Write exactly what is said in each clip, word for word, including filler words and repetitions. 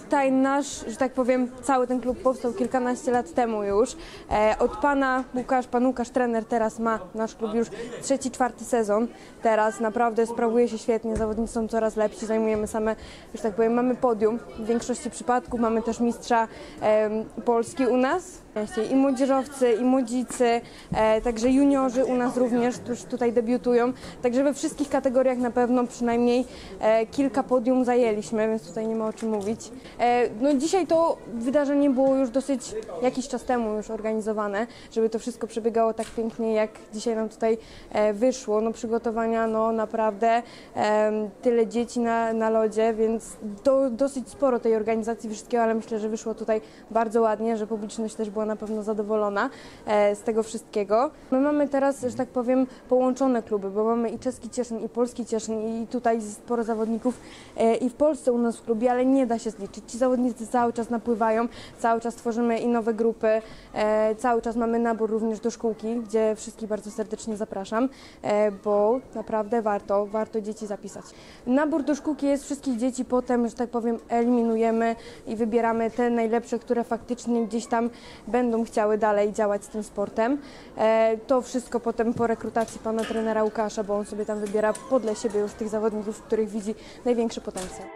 tutaj nasz, że tak powiem, cały ten klub powstał kilkanaście lat temu już. E, od pana Łukasz, pan Łukasz, trener, teraz ma nasz klub już trzeci, czwarty sezon. Teraz naprawdę sprawuje się świetnie, zawodnicy są coraz lepsi, zajmujemy same, że tak powiem, mamy podium w większości przypadków, mamy też mistrza e, Polski u nas. I młodzieżowcy, i młodzicy, e, także juniorzy u nas również już tutaj debiutują. Także we wszystkich kategoriach na pewno przynajmniej e, kilka podium zajęliśmy, więc tutaj nie ma o czym mówić. E, no dzisiaj to wydarzenie było już dosyć jakiś czas temu już organizowane, żeby to wszystko przebiegało tak pięknie, jak dzisiaj nam tutaj e, wyszło. No przygotowania, no naprawdę e, tyle dzieci na, na lodzie, więc do, dosyć sporo tej organizacji wszystkiego, ale myślę, że wyszło tutaj bardzo ładnie, że publiczność też była na pewno zadowolona e, z tego wszystkiego. My mamy teraz, że tak powiem, połączone kluby, bo mamy i czeski Cieszyn, i polski Cieszyn, i tutaj sporo zawodników e, i w Polsce u nas w klubie, ale nie da się zliczyć. Ci zawodnicy cały czas napływają, cały czas tworzymy i nowe grupy, e, cały czas mamy nabór również do szkółki, gdzie wszystkich bardzo serdecznie zapraszam, e, bo naprawdę warto, warto dzieci zapisać. Nabór do szkółki jest wszystkich dzieci, potem, że tak powiem, eliminujemy i wybieramy te najlepsze, które faktycznie gdzieś tam będą chciały dalej działać z tym sportem. E, to wszystko potem po rekrutacji pana trenera Łukasza, bo on sobie tam wybiera podle siebie już tych zawodników, w których widzi największy potencjał.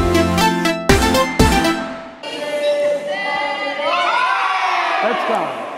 Let's go.